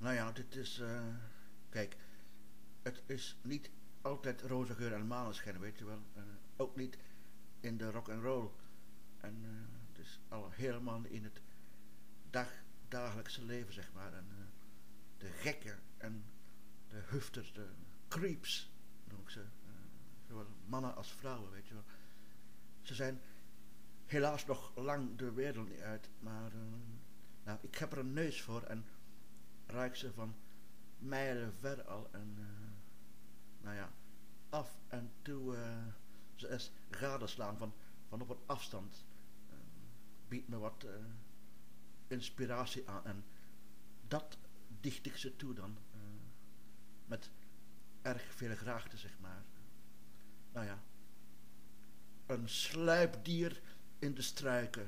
Nou ja, dit is... kijk, het is niet altijd roze geur en maneschijn, weet je wel. Ook niet in de rock and roll. En het is al helemaal in het dagelijkse leven, zeg maar. En de gekken en de hufters, de creeps, noem ik ze. Zowel mannen als vrouwen, weet je wel. Ze zijn helaas nog lang de wereld niet uit, maar nou, ik heb er een neus voor en ruik ze van mijlen ver al. En nou ja, af en toe ze eens gadeslaan van op een afstand. Biedt me wat inspiratie aan en dat dicht ik ze toe dan. Met erg veel graagte, zeg maar. Nou ja, een sluipdier in de struiken.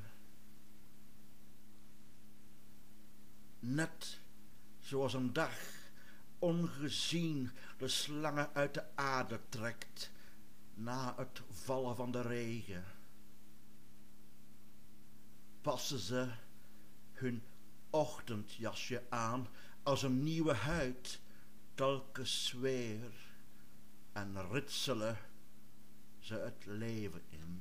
Net zoals een dag ongezien de slangen uit de aarde trekt na het vallen van de regen. Passen ze hun ochtendjasje aan als een nieuwe huid telkens weer en ritselen ze het leven in.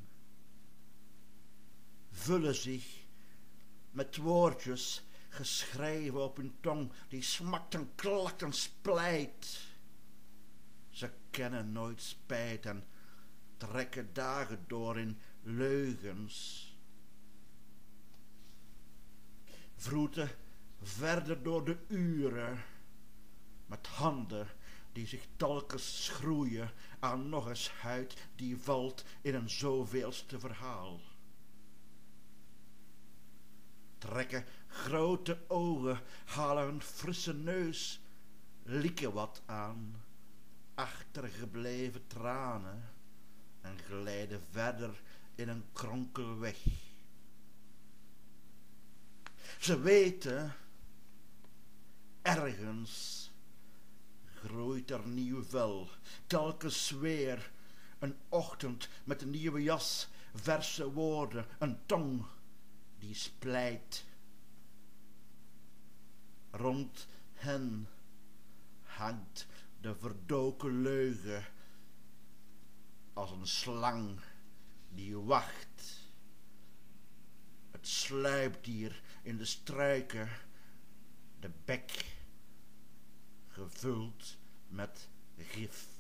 Vullen zich met woordjes geschreven op hun tong die smakt en klakt en splijt. Ze kennen nooit spijt en trekken dagen door in leugens. Vroeten verder door de uren met handen die zich telkens schroeien aan nog eens huid die valt in een zoveelste verhaal. Trekken grote ogen, halen een frisse neus, lieken wat aan, achtergebleven tranen en glijden verder in een kronkelweg. Ze weten, ergens groeit er nieuw vel, telkens weer een ochtend met een nieuwe jas, verse woorden, een tong die splijt. Rond hen hangt de verdoken leugen als een slang die wacht. Het sluipdier in de struiken, de bek gevuld met gif.